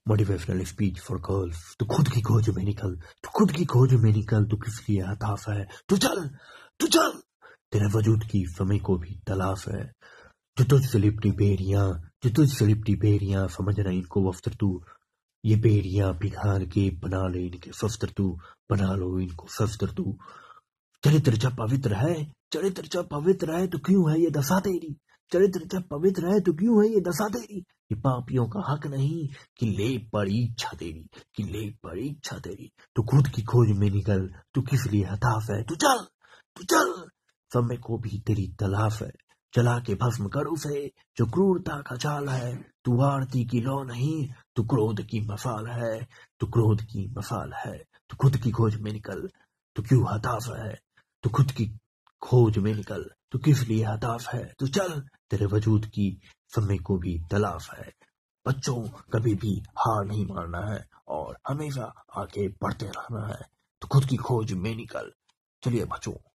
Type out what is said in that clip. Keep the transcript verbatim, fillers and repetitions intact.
Motivational speech for girls. तू खुद की खोज में निकल, तू खुद की खोज में निकल, तू किस लिए हताश है, तू चल तू चल, तेरे वजूद की समय को भी तलाश है। जो तुझसे लिपटी बेड़ियां, जो तुझसे लिपटी बेड़ियां, समझना इनको वफ्तर तू, ये बेड़ियां पिघाल के बना ले इनके शस्त्र तू, बना लो इनको शस्त्र तू। चरित्र जब पवित्र है, चरित्र जब पवित्र है तो क्यों है ये दशा तेरी, चरित्र जब पवित्र है तो क्यों है ये दशा तेरी। ये पापियों का हक नहीं कि ले पड़ी इच्छा तेरी, कि ले पड़ी इच्छा तेरी। तू खुद की खोज में निकल, तू किस लिए हताश है, तू चल तू चल, समय को भी तेरी तलाश है। चला के भस्म कर उसे जो क्रूरता का चाल है। तू आरती की लौ नहीं, तू क्रोध की मसाल है, तू क्रोध की मसाल है। तू खुद की खोज में निकल, तू क्यों हताश है, तू खुद की खोज में निकल, तू किस लिए हताश है, तू चल, तेरे वजूद की समय को भी तलाश है। बच्चों, कभी भी हार नहीं मानना है और हमेशा आगे बढ़ते रहना है। तो खुद की खोज में निकल। चलिए बच्चों।